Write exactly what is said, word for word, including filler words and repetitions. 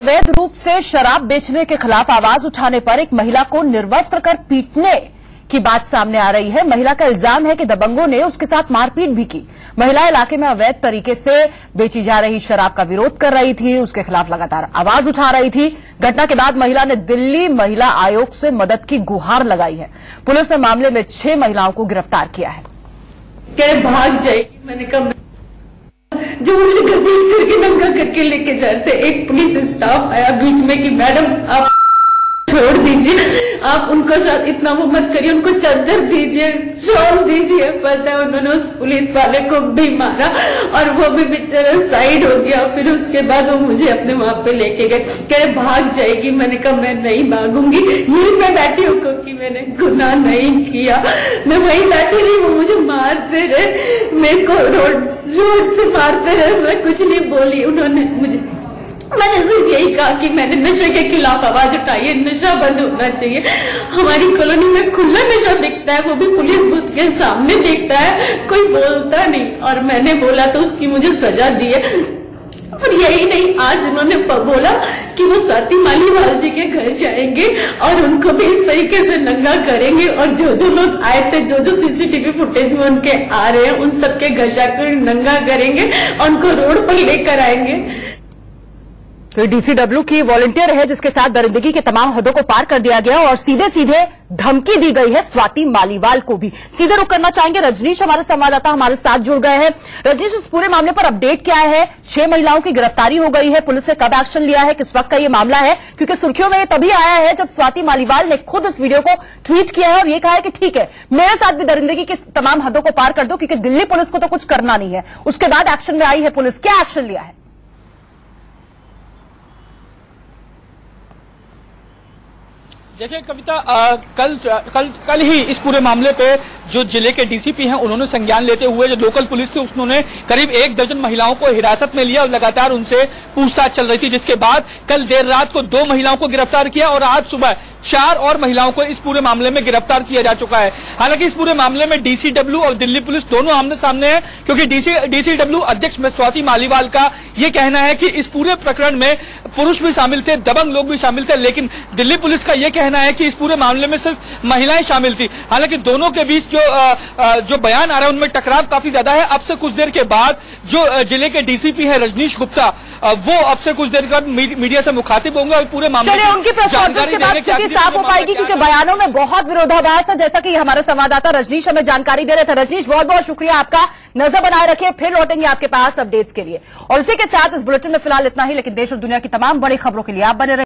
अवैध रूप से शराब बेचने के खिलाफ आवाज उठाने पर एक महिला को निर्वस्त्र कर पीटने की बात सामने आ रही है। महिला का इल्जाम है कि दबंगों ने उसके साथ मारपीट भी की। महिला इलाके में अवैध तरीके से बेची जा रही शराब का विरोध कर रही थी, उसके खिलाफ लगातार आवाज उठा रही थी। घटना के बाद महिला ने दिल्ली महिला आयोग से मदद की गुहार लगाई है। पुलिस ने मामले में छह महिलाओं को गिरफ्तार किया है। क्या भाग जाएगी, मैंने कहा जो मुझे घसीट करके नंगा करके लेके जाते। एक पुलिस स्टाफ आया बीच में कि मैडम आप छोड़ दीजिए, आप उनको साथ इतना वो मत करिए, उनको चादर दीजिए, शॉल दीजिए। पता है उन्होंने उस पुलिस वाले को भी मारा और वो भी बेचारा साइड हो गया। फिर उसके बाद वो मुझे अपने वहां पे लेके गए, कह रहे भाग जाएगी। मैंने कहा मैं नहीं भागूंगी, यही मैं बैठी हूँ क्योंकि मैंने गुनाह नहीं किया। मैं वहीं बैठी रही, वो मुझे मारते रहे, मेरे को रोड रोड से मारते रहे, मैं कुछ नहीं बोली। उन्होंने मुझे मैंने सिर्फ यही कहा कि मैंने नशे के खिलाफ आवाज उठाई है, नशा बंद होना चाहिए। हमारी कॉलोनी में खुला नशा दिखता है, वो भी पुलिस बूथ के सामने दिखता है, कोई बोलता नहीं। और मैंने बोला तो उसकी मुझे सजा दी है। और यही नहीं, आज उन्होंने बोला कि वो स्वाति मालीवाल जी के घर जाएंगे और उनको भी इस तरीके से नंगा करेंगे। और जो जो लोग आए थे, जो जो सीसीटीवी फुटेज में उनके आ रहे हैं, उन सबके घर जाकर नंगा करेंगे और उनको रोड पर लेकर आएंगे। तो डीसीडब्ल्यू की वॉलंटियर है जिसके साथ दरिंदगी के तमाम हदों को पार कर दिया गया और सीधे सीधे धमकी दी गई है स्वाति मालीवाल को भी। सीधे रुख करना चाहेंगे, रजनीश हमारे संवाददाता हमारे साथ जुड़ गए हैं। रजनीश, इस पूरे मामले पर अपडेट क्या है? छह महिलाओं की गिरफ्तारी हो गई है, पुलिस ने कब एक्शन लिया है, किस वक्त का ये मामला है? क्योंकि सुर्खियों में ये तभी आया है जब स्वाति मालीवाल ने खुद इस वीडियो को ट्वीट किया है और ये कहा है कि ठीक है, मेरे साथ भी दरिंदगी की तमाम हदों को पार कर दो क्योंकि दिल्ली पुलिस को तो कुछ करना नहीं है। उसके बाद एक्शन में आई है पुलिस, क्या एक्शन लिया है? देखिए कविता, आ, कल कल कल ही इस पूरे मामले पे जो जिले के डीसीपी हैं उन्होंने संज्ञान लेते हुए जो लोकल पुलिस थी उन्होंने करीब एक दर्जन महिलाओं को हिरासत में लिया और लगातार उनसे पूछताछ चल रही थी, जिसके बाद कल देर रात को दो महिलाओं को गिरफ्तार किया और आज सुबह चार और महिलाओं को इस पूरे मामले में गिरफ्तार किया जा चुका है। हालांकि इस पूरे मामले में डीसीडब्ल्यू और दिल्ली पुलिस दोनों आमने सामने हैं, क्योंकि डीसी डीसीडब्ल्यू अध्यक्ष में स्वाति मालीवाल का ये कहना है कि इस पूरे प्रकरण में पुरुष भी शामिल थे, दबंग लोग भी शामिल थे, लेकिन दिल्ली पुलिस का यह कहना है कि इस पूरे मामले में सिर्फ महिलाएं शामिल थी। हालांकि दोनों के बीच जो आ, आ, जो बयान आ रहा है उनमें टकराव काफी ज्यादा है। अब से कुछ देर के बाद जो जिले के डीसीपी है रजनीश गुप्ता, वो अब से कुछ देर बाद मीडिया से मुखातिब होंगे और पूरे मामले की जानकारी देंगे कि साफ हो पाएगी, क्योंकि बयानों में बहुत विरोधाभास है, जैसा कि हमारे संवाददाता रजनीश हमें जानकारी दे रहे थे। रजनीश, बहुत बहुत शुक्रिया आपका, नजर बनाए रखिए, फिर लौटेंगे आपके पास अपडेट्स के लिए। और इसी के साथ इस बुलेटिन में फिलहाल इतना ही, लेकिन देश और दुनिया की तमाम बड़ी खबरों के लिए आप बने रहे।